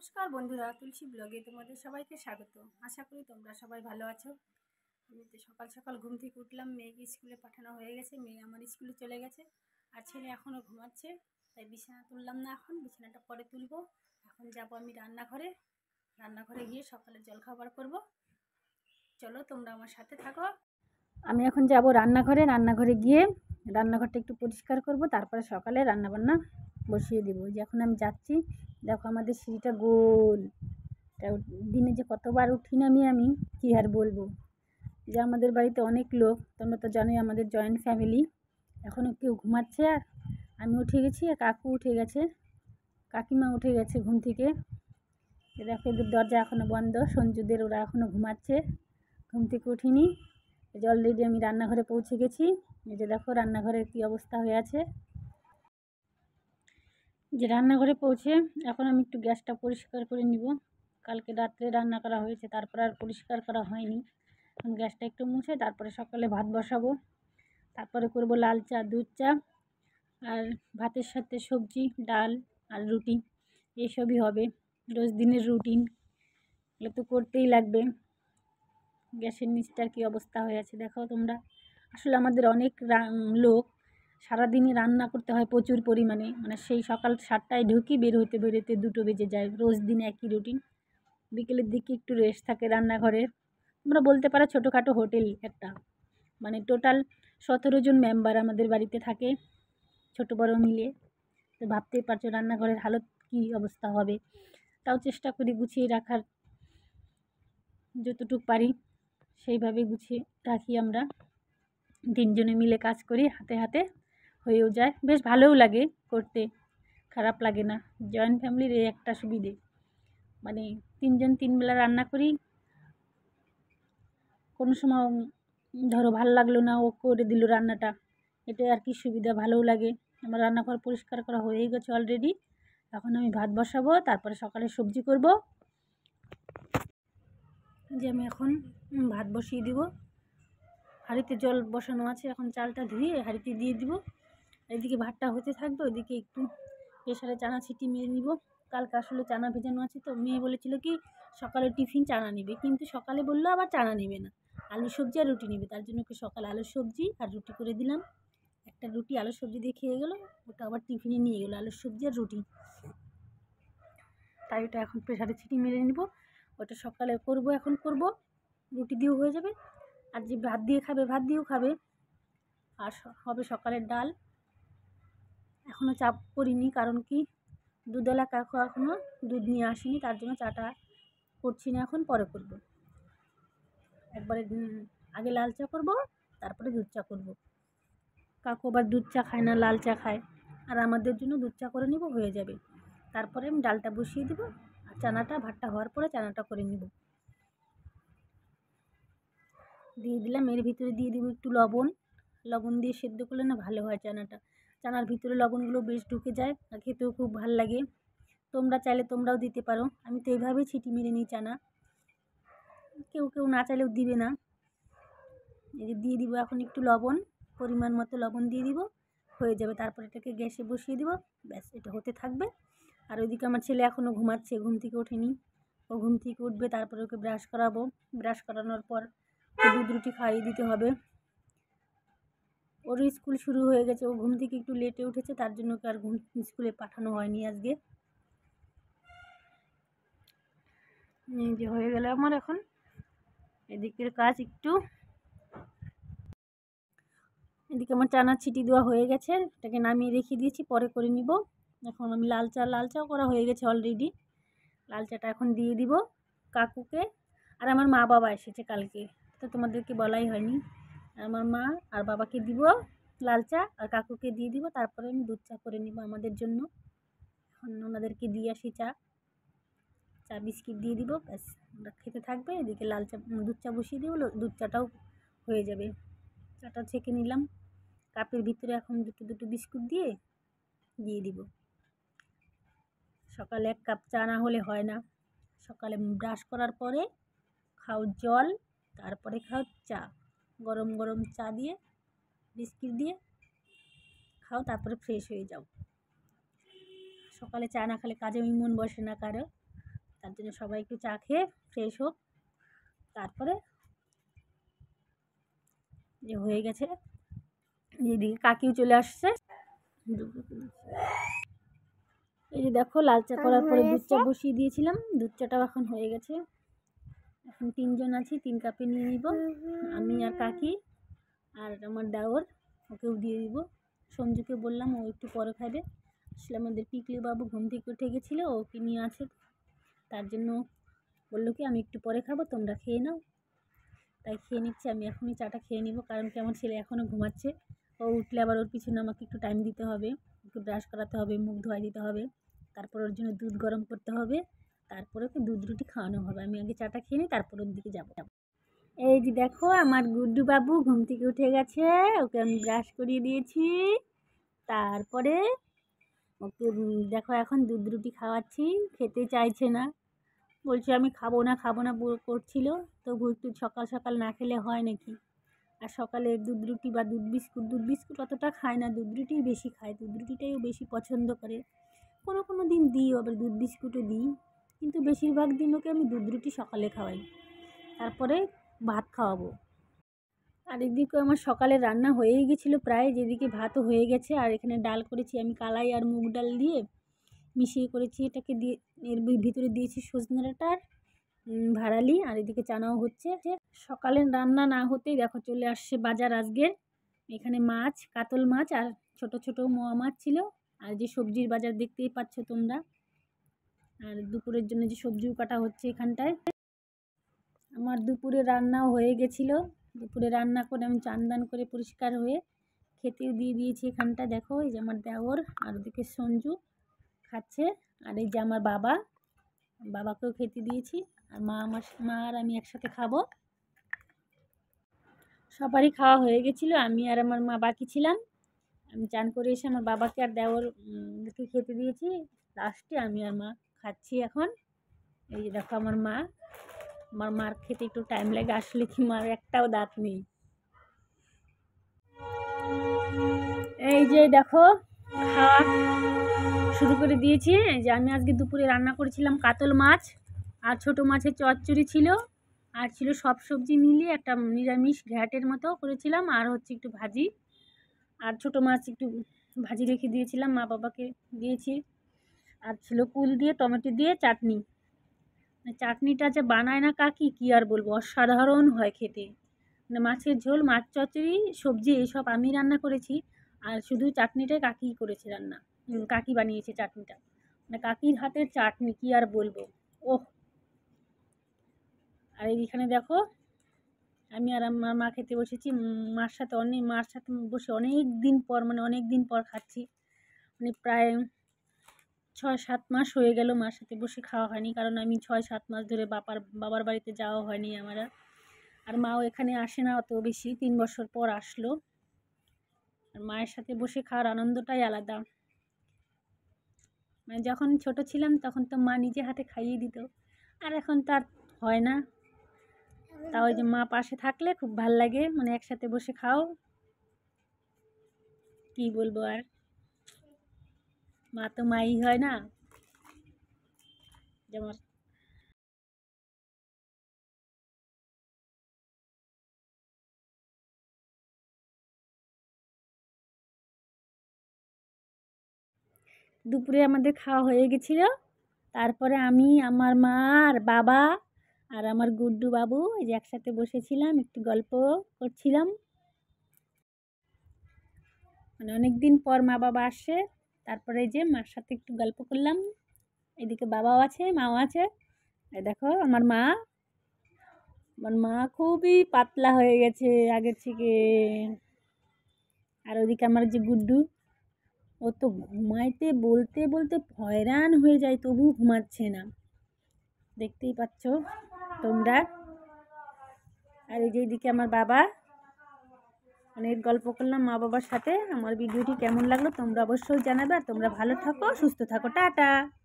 নমস্কার বন্ধুরা, তুলসী ব্লগে তোমাদের সবাইকে স্বাগত। আশা করি তোমরা সবাই ভালো আছো। আমি তো সকাল সকাল ঘুম থেকে উঠলাম, মেয়েকে স্কুলে পাঠানো হয়ে গেছে, মেয়ে আমার স্কুলে চলে গেছে, আর ছেলে এখনও ঘুমাচ্ছে। তাই বিছানা তুললাম না, এখন বিছানাটা পরে তুলবো। এখন যাব আমি রান্নাঘরে গিয়ে সকালে জলখাবার করব। চলো তোমরা আমার সাথে থাকো। আমি এখন যাব রান্নাঘরে গিয়ে রান্নাঘরটা একটু পরিষ্কার করব, তারপরে সকালে রান্নাবান্না বসিয়ে দেবো। যে এখন আমি যাচ্ছি, দেখো আমাদের সিঁড়িটা গোল। দিনে যে কতবার উঠি নামি আমি কী আর বলবো। যে আমাদের বাড়িতে অনেক লোক, তোমরা তো জানোই আমাদের জয়েন্ট ফ্যামিলি। এখনও কেউ ঘুমাচ্ছে, আর আমি উঠে গেছি, আর কাকু উঠে গেছে, কাকিমা উঠে গেছে ঘুম থেকে। দেখো এদের দরজা এখনও বন্ধ, সঞ্জুদের ওরা এখনও ঘুমাচ্ছে, ঘুম থেকে উঠিনি। এই যে অলরেডি আমি রান্নাঘরে পৌঁছে গেছি। এই যে দেখো রান্নাঘরের কী অবস্থা হয়ে আছে। যে রান্নাঘরে পৌঁছে এখন আমি একটু গ্যাসটা পরিষ্কার করে নিব। কালকে রাত্রে রান্না করা হয়েছে, তারপর আর পরিষ্কার করা হয়নি। এখন গ্যাসটা একটু মুছে তারপরে সকালে ভাত বসাবো, তারপরে করব লাল চা, দুধ চা, আর ভাতের সাথে সবজি, ডাল আর রুটি, এইসবই হবে রোজ দিনের রুটিন। এগুলো তো করতেই লাগবে। গ্যাসের নিচটার কী অবস্থা হয়ে আছে দেখো তোমরা। আসলে আমাদের অনেক লোক, সারাদিনই রান্না করতে হয় প্রচুর পরিমাণে। মানে সেই সকাল 7টায় ঢুকি, বের হতে 2টো বেজে যায়। রোজ দিন একই রুটিন। বিকেলের দিকে একটু রেস্ট থাকে রান্নাঘরে। তোমরা বলতে পারো ছোটোখাটো হোটেল একটা। মানে টোটাল 17 জন মেম্বার আমাদের বাড়িতে থাকে, ছোট বড় মিলে। তো ভাবতেই পারছো রান্নাঘরের হালত কী অবস্থা হবে। তাও চেষ্টা করি গুছিয়ে রাখার, যতটুকু পারি সেইভাবে গুছিয়ে রাখি আমরা। 3 জনে মিলে কাজ করি, হাতে হাতে হয়েও যায়, বেশ ভালোও লাগে করতে, খারাপ লাগে না। জয়েন্ট ফ্যামিলির এই একটা সুবিধে, মানে 3 জন 3 বেলা রান্না করি। কোনো সময় ধরো ভালো লাগলো না, ও করে দিল রান্নাটা, এটাই আর কি সুবিধা, ভালোও লাগে। আমার রান্নাঘর পরিষ্কার করা হয়েই গেছে অলরেডি। এখন আমি ভাত বসাবো, তারপরে সকালে সবজি করব। যে আমি এখন ভাত বসিয়ে দিব। হাঁড়িতে জল বসানো আছে, এখন চালটা ধুয়ে হাঁড়িতে দিয়ে দিব। এদিকে ভাতটা হতে থাকবে, ওইদিকে একটু প্রেসারে চানা ছিটি মেরে নিব। কালকে আসলে চানা ভেজানো আছে, তো মেয়ে বলেছিল কি সকালে টিফিন চানা নেবে, কিন্তু সকালে বললো আবার চানা নেবে না, আলু সবজি আর রুটি নেবে। তার জন্য ওকে সকালে আলু সবজি আর রুটি করে দিলাম। একটা রুটি আলু সবজি দিয়ে খেয়ে গেলো, ওটা আবার টিফিনে নিয়ে গেলো আলু সবজি আর রুটি। তাই ওটা এখন প্রেসারে ছিটি মেরে নিব। ওটা সকালে করব, এখন করব, রুটি দিয়েও হয়ে যাবে। আর যে ভাত দিয়ে খাবে ভাত দিয়েও খাবে। আর হবে সকালের ডাল। এখনও চা করিনি, কারণ কি দুধওয়ালা কাকু এখনও দুধ নিয়ে আসেনি, তার জন্য চাটা করছি না, এখন পরে করব। একবারে আগে লাল চা করব, তারপরে দুধ চা করব। কাকু আবার দুধ চা খায় না, লাল চা খায়। আর আমাদের জন্য দুধ চা করে নিব, হয়ে যাবে। তারপরে আমি ডালটা বসিয়ে দেবো, আর ভাতটা হওয়ার পরে চানাটা করে নিব। দিয়ে দিলাম, এর ভিতরে দিয়ে দেবো একটু লবণ দিয়ে সেদ্ধ করলে না ভালো হয় চানাটা। চানার ভিতরে লবণগুলো বেশ ঢুকে যায়, আর খেতেও খুব ভালো লাগে। তোমরা চাইলে তোমরাও দিতে পারো। আমি তো এইভাবেই ছিটি মেরে নিই চানা, কেউ না চাইলেও দিবে না। এই যে দিয়ে দিব এখন একটু লবণ, পরিমাণ মতো লবণ দিয়ে দিব, হয়ে যাবে। তারপর এটাকে গ্যাসে বসিয়ে দিব, ব্যাস এটা হতে থাকবে। আর ওইদিকে আমার ছেলে এখনও ঘুমাচ্ছে, ঘুম থেকে ওঠেনি। ও ঘুম থেকে উঠবে, তারপরে ওকে ব্রাশ করাবো। ব্রাশ করানোর পর দুধ রুটি খাইয়ে দিতে হবে। ওর স্কুল শুরু হয়ে গেছে, ও ঘুম থেকে একটু লেটে উঠেছে, তার জন্য ওকে আর স্কুলে পাঠানো হয়নি আজকে। যে হয়ে গেল আমার এখন এদিকের কাজ একটু। এদিকে আমার চানা ছিটি দেওয়া হয়ে গেছে, এটাকে নামিয়ে রেখে দিয়েছি, পরে করে নিব। এখন আমি লাল চাও করা হয়ে গেছে অলরেডি। লাল চাটা এখন দিয়ে দিব কাকুকে। আর আমার মা বাবা এসেছে কালকে, তো তোমাদেরকে বলাই হয়নি। আমার মা আর বাবাকে দিব লাল চা, আর কাকুকে দিয়ে দিব। তারপরে আমি দুধ চা করে নিব আমাদের জন্য। এখন ওনাদেরকে দিয়ে আসি চা বিস্কিট দিয়ে দিব, ব্যাস ওরা খেতে থাকবে। এদিকে দুধ চা বসিয়ে দিব, দুধ চাটাও হয়ে যাবে। চাটা ছেঁকে নিলাম কাপের ভিতরে, এখন দুটো বিস্কুট দিয়ে দিব। সকালে 1 কাপ চা না হলে হয় না। সকালে ব্রাশ করার পরে খাও জল, তারপরে খাও চা। গরম গরম চা দিয়ে বিস্কিট দিয়ে খাও, তারপরে ফ্রেশ হয়ে যাও। সকালে চা না খেলে কাজে মন বসে না কারো। তার জন্য সবাই একটু চা খেয়ে ফ্রেশ হোক, তারপরে যে হয়ে গেছে। এদিকে কাকিও চলে আসছে। এই যে দেখো লাল চা করার পরে দুধ চা বসিয়ে দিয়েছিলাম, দুধ চাটাও এখন হয়ে গেছে। এখন 3 জন আছি, 3 কাপে নিয়ে নিব, আমি আর কাকি আর আমার দেওর, ওকেও দিয়ে দিব। সঞ্জুকে বললাম ও একটু পরে খাবে। আসলে আমাদের পিকলি বাবু ঘুম থেকে উঠে গেছিলো, ওকে নিয়ে আছে, তার জন্য বললো কি আমি একটু পরে খাবো, তোমরা খেয়ে নাও। তাই খেয়ে নিচ্ছি, আমি এখনই চাটা খেয়ে নিব, কারণ কি আমার ছেলে এখনও ঘুমাচ্ছে। ও উঠলে আবার ওর পিছনে আমাকে একটু টাইম দিতে হবে, একটু ব্রাশ করাতে হবে, মুখ ধোয়া দিতে হবে, তারপর ওর জন্য দুধ গরম করতে হবে, তারপরে ওকে দুধ রুটি খাওয়ানো হবে। আমি আগে চাটা খেয়ে নিই, তারপর ওর দিকে যাবো। এই যে দেখো আমার গুড্ডু বাবু ঘুম থেকে উঠে গেছে, ওকে আমি ব্রাশ করিয়ে দিয়েছি, তারপরে ওকে দেখো এখন দুধ রুটি খাওয়াচ্ছি। খেতে চাইছে না, বলছে আমি খাবো না করছিল। তবু একটু সকাল সকাল না খেলে হয় নাকি। আর সকালে দুধ রুটি বা দুধ বিস্কুট অতটা খায় না, দুধ রুটিই বেশি খায়, দুধ রুটিটাই বেশি পছন্দ করে। কোনো দিন দিই, আবার দুধ বিস্কুটও দিই, কিন্তু বেশিরভাগ দিন ওকে আমি দুধ রুটি সকালে খাওয়াই, তারপরে ভাত খাওয়াবো। আর এদিকে আমার সকালে রান্না হয়েই গেছিলো প্রায়, যেদিকে ভাতও হয়ে গেছে। আর এখানে ডাল করেছি আমি কালাই আর মুগ ডাল দিয়ে মিশিয়ে করেছি, এটাকে দিয়ে এর ভিতরে দিয়েছি সজনে ডাঁটা আর ভাড়ালি, আর এদিকে চানাও হচ্ছে। সকালের রান্না না হতেই দেখো চলে আসছে বাজার আজকের। এখানে মাছ, কাতল মাছ আর ছোট ছোট মোয়া মাছ ছিল, আর যে সবজির বাজার দেখতেই পাচ্ছ তোমরা। আর দুপুরের জন্য যে সবজিও কাটা হচ্ছে এখানটায়। আমার দুপুরে রান্নাও হয়ে গেছিলো, দুপুরে রান্না করে আমি চান করে পরিষ্কার হয়ে খেতেও দিয়ে দিয়েছি। এখানটা দেখো এই যে আমার দেওর, আর ওদিকে সঞ্জু খাচ্ছে, আর এই যে আমার বাবাকেও খেতে দিয়েছি। আর মা আর আমি একসাথে খাবো। সবারই খাওয়া হয়ে গেছিলো, আমি আর আমার মা বাকি ছিলাম। আমি চান করে এসে আমার বাবাকে আর দেওরকে খেতে দিয়েছি, লাস্টে আমি আর মা খাচ্ছি এখন। এই যে দেখো আমার মার খেতে একটু টাইম লাগে, আসলে কি মার একটাও দাঁত নেই। এই যে দেখো খাওয়া শুরু করে দিয়েছি। এই যে আমি আজকে দুপুরে রান্না করেছিলাম কাতল মাছ, আর ছোটো মাছের চচ্চড়ি ছিল, আর ছিল সব সবজি মিলিয়ে একটা নিরামিষ ঘ্যাটের মতো করেছিলাম, আর হচ্ছে একটু ভাজি, আর ছোটো মাছ একটু ভাজি রেখে দিয়েছিলাম, মা বাবাকে দিয়েছি। আর ছিল কুল দিয়ে টমেটো দিয়ে চাটনি। চাটনিটা যে বানায় না কাকি, কী আর বলবো, অসাধারণ হয় খেতে। মানে মাছের ঝোল, মাছ চচ্চড়ি, সবজি এইসব আমি রান্না করেছি, আর শুধু চাটনিটাই কাকি করেছে রান্না, কাকি বানিয়েছে চাটনিটা। মানে কাকির হাতের চাটনি কী আর বলবো, ওহ। আর এইখানে দেখো আমি আর আমার মা খেতে বসেছি, মার সাথে বসে অনেক দিন পর খাচ্ছি। মানে প্রায় 6-7 মাস হয়ে গেল মার সাথে বসে খাওয়া হয়নি, কারণ আমি 6-7 মাস ধরে বাবার বাড়িতে যাওয়া হয়নি আমার। আর মাও এখানে আসে না অত বেশি, 3 বছর পর আসলো। আর মায়ের সাথে বসে খাওয়ার আনন্দটাই আলাদা। মানে যখন ছোট ছিলাম তখন তো মা নিজে হাতে খাইয়ে দিত, আর এখন তার হয় না। তাও ওই যে মা পাশে থাকলে খুব ভাল লাগে, মানে একসাথে বসে খাও, কি বলবো আর, মা তো মাই হয় না। যেমন দুপুরে আমাদের খাওয়া হয়ে গেছিল, তারপরে আমি, আমার মা আর বাবা আর আমার গুড্ডু বাবু এই যে একসাথে বসেছিলাম, একটু গল্প করছিলাম। মানে অনেক দিন পর মা বাবা আসে, তারপরে এই যে মার সাথে একটু গল্প করলাম। এদিকে বাবাও আছে, মাও আছে। এই দেখো আমার মা খুবই পাতলা হয়ে গেছে আগের থেকে। আর ওদিকে আমার যে গুড্ডু, ও তো ঘুমাইতে বলতে বলতে হয়রান হয়ে যায়, তবু ঘুমাচ্ছে না, দেখতেই পাচ্ছ তোমরা। আর এই যে এদিকে আমার বাবা, অনেক গল্প করলাম মা বাবার সাথে। আমার ভিডিওটি কেমন লাগলো তোমরা অবশ্যই জানাবে, আর তোমরা ভালো থাকো, সুস্থ থাকো, টাটা।